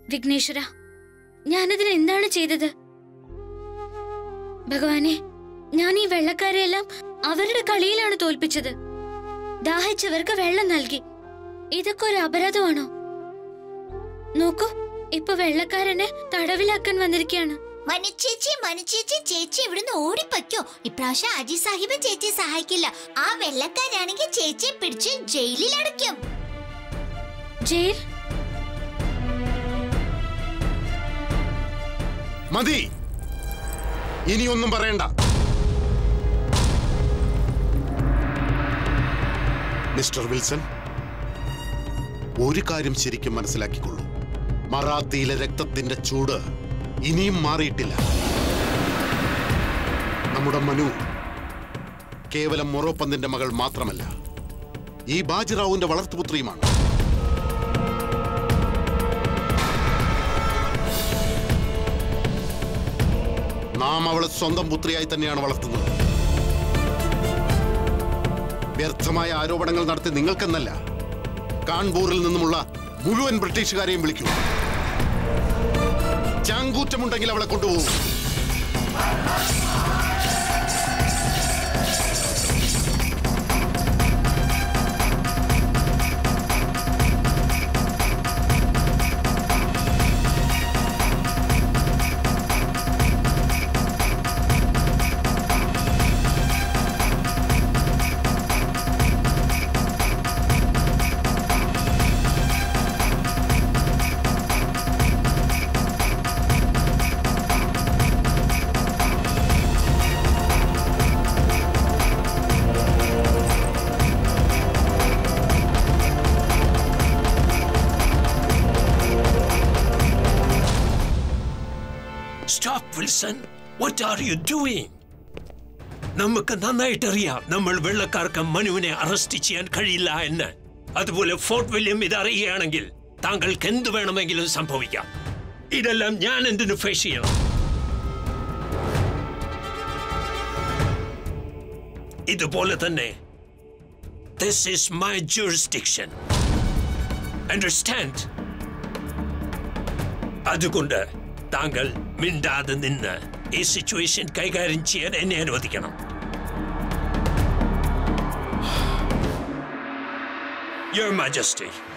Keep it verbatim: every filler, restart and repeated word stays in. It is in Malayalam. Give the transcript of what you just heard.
വിഘ്നേശ്വര, ഞാനതിന് എന്താണ് ചെയ്തത്? ഭഗവാനെ, ഞാൻ ഈ വെള്ളക്കാരെയെല്ലാം അവരുടെ കളിയിലാണ് തോൽപ്പിച്ചത്. ദാഹിച്ചവർക്ക് വെള്ളം നൽകി. ഇതൊക്കെ ഒരു അപരാധമാണോ? നോക്കൂ, ഇപ്പൊ വെള്ളക്കാരനെ തടവിലാക്കാൻ വന്നിരിക്കുകയാണ്. മനുചേച്ചി മനുചേച്ചി ചേച്ചി ഇവിടുന്ന് ഓടിപ്പയ്ക്കോ. ഇപ്രാവശ്യം അജി സാഹിബ് ചേച്ചിയെ സഹായിക്കില്ല. ആ വെള്ളക്കാരാണെങ്കിൽ ചേച്ചിയെ പിടിച്ച് ജയിലിൽ അടയ്ക്കും. ജയിൽ? മതി, ഇനിയൊന്നും പറയണ്ട. മിസ്റ്റർ വിൽസൺ, ഒരു കാര്യം ശരിക്കും മനസ്സിലാക്കിക്കൊള്ളൂ. മറാത്തിയിലെ രക്തത്തിന്റെ ചൂട് ഇനിയും മാറിയിട്ടില്ല. നമ്മുടെ മനു കേവലം മൊറോപ്പന്തിന്റെ മകൾ മാത്രമല്ല, ഈ ബാജിറാവുവിന്റെ വളർത്തുപുത്രിയുമാണ്. നാം അവളെ സ്വന്തം പുത്രിയായി തന്നെയാണ് വളർത്തുന്നത്. വ്യർത്ഥമായ ആരോപണങ്ങൾ നടത്തി നിങ്ങൾക്കെന്നല്ല, കാൺപൂരിൽ നിന്നുമുള്ള മുഴുവൻ ബ്രിട്ടീഷുകാരെയും വിളിക്കൂ. ചാങ്കൂറ്റമുണ്ടെങ്കിൽ അവളെ കൊണ്ടുപോകും. Stop, Wilson. What are you doing? നമുക്ക് നന്നായിട്ട് അറിയാം നമ്മൾ വെള്ളക്കാർക്ക് മനുവിനെ അറസ്റ്റ് ചെയ്യാൻ കഴിയില്ല എന്ന്. അതുപോലെ ഫോർട്ട് വില്യം ഇത് അറിയുകയാണെങ്കിൽ താങ്കൾക്ക് എന്ത് വേണമെങ്കിലും സംഭവിക്കാം. ഇതെല്ലാം ഞാൻ എന്തിനു ഫേസ് ചെയ്യണം? ഇതുപോലെ തന്നെ this is my jurisdiction. Understand? അതുകൊണ്ട് താങ്കൾ മിണ്ടാതെ നിന്ന് ഈ സിറ്റുവേഷൻ കൈകാര്യം ചെയ്യാൻ എന്നെ അനുവദിക്കണം. Your Majesty.